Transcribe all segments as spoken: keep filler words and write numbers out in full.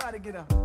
Everybody get up.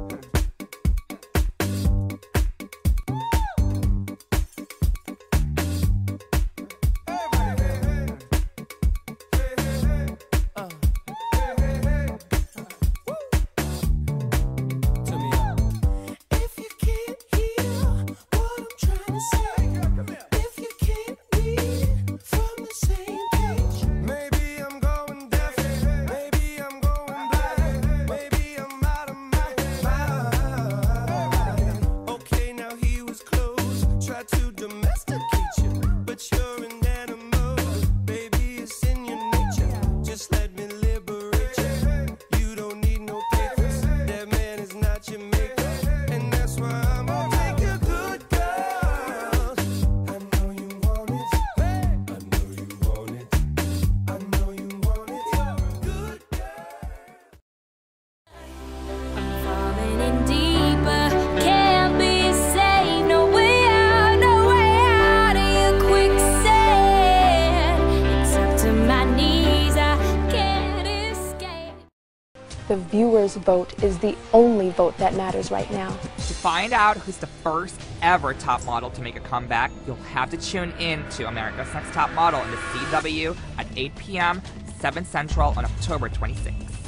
The viewer's vote is the only vote that matters right now. To find out who's the first ever top model to make a comeback, you'll have to tune in to America's Next Top Model in the C W at eight p m, seven Central on October twenty-sixth.